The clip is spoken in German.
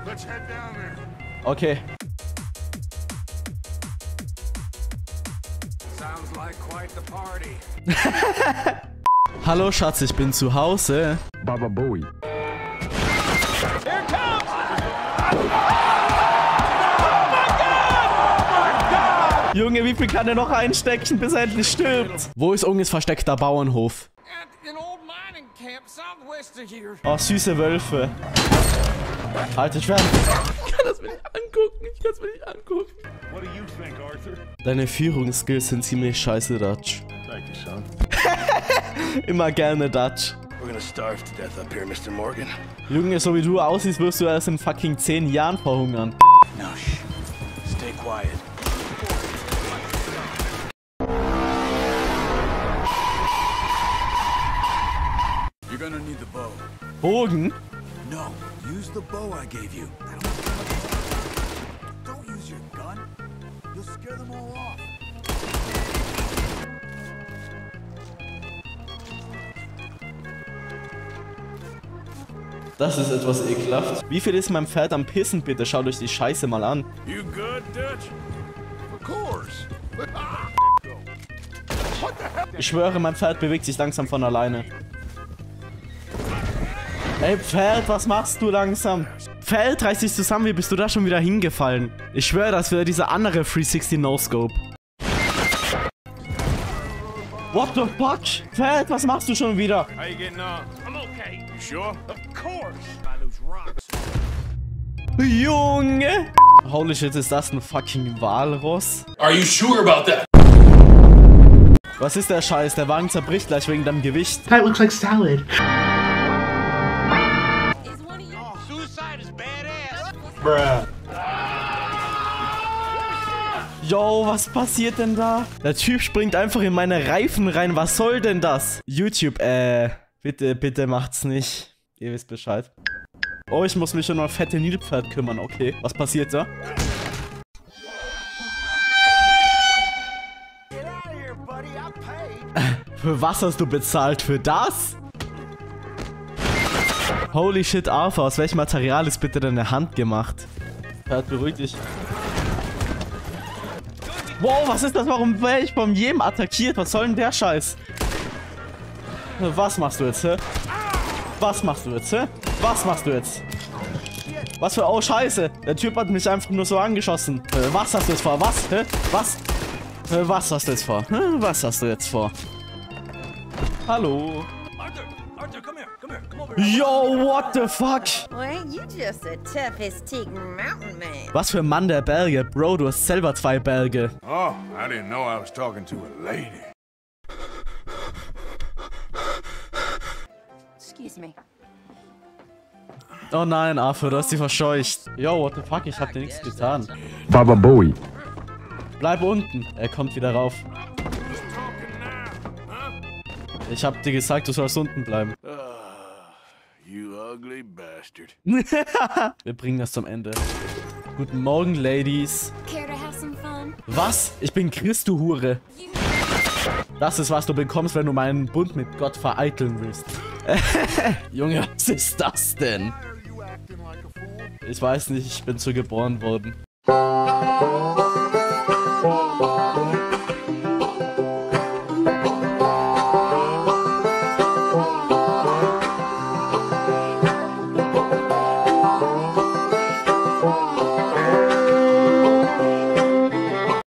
Okay. Hallo Schatz, ich bin zu Hause. Baba Bowie. Junge, wie viel kann er noch einstecken, bis er endlich stirbt? Wo ist Unges versteckter Bauernhof? Oh, süße Wölfe. Alter Schwert. Ich kann das mir nicht angucken. Ich kann es mir nicht angucken. Deine Führungsskills sind ziemlich scheiße, Dutch. Immer gerne, Dutch. Junge, so wie du aussiehst, wirst du erst in fucking 10 Jahren verhungern. Stay quiet. You're gonna need the bow. Bogen? No, use the bow I gave you. Don't use your gun. You'll scare them all off. Das ist etwas ekelhaft. Wie viel ist mein Pferd am Pissen, bitte? Schaut euch die Scheiße mal an. You good, Dutch? Of course. Ich schwöre, mein Pferd bewegt sich langsam von alleine. Ey, Pferd, was machst du langsam? Pferd, reiß dich zusammen, wie bist du da schon wieder hingefallen? Ich schwöre, das wäre dieser andere 360 No-Scope. What the fuck? Pferd, was machst du schon wieder? How you getting on? I'm okay. You sure? Of course. I lose rocks. Junge! Holy shit, ist das ein fucking Walross? Are you sure about that? Was ist der Scheiß? Der Wagen zerbricht gleich wegen deinem Gewicht. That looks like salad. Yo, was passiert denn da? Der Typ springt einfach in meine Reifen rein. Was soll denn das? YouTube, bitte macht's nicht. Ihr wisst Bescheid. Oh, ich muss mich schon um fette Nilpferd kümmern. Okay, was passiert da? Für was hast du bezahlt? Für das? Holy shit, Arthur, aus welchem Material ist bitte deine Hand gemacht? Pferd, beruhig dich. Wow, was ist das? Warum werde ich von jedem attackiert? Was soll denn der Scheiß? Was machst du jetzt, hä? Was machst du jetzt, hä? Was machst du jetzt? Was für... Oh, Scheiße. Der Typ hat mich einfach nur so angeschossen. Was hast du jetzt vor? Was? Hä? Was? Was hast du jetzt vor? Was hast du jetzt vor? Hallo? Arthur, come here, come over here. Yo, what the fuck? Well, ain't you just the toughest Teagan mountain man? Was für ein Mann der Berge. Bro, du hast selber 2 Berge. Oh, I didn't know I was talking to a lady. Excuse me. Oh nein, Arthur, du hast sie verscheucht. Yo, what the fuck, ich hab dir nichts getan. Baba Bowie. Bleib unten. Er kommt wieder rauf. Ich hab dir gesagt, du sollst unten bleiben. You ugly bastard. Wir bringen das zum Ende. Guten Morgen, Ladies. Care to have some fun? Was? Ich bin Christ, du Hure. Das ist, was du bekommst, wenn du meinen Bund mit Gott vereiteln willst. Junge, was ist das denn? Ich weiß nicht, ich bin so geboren worden.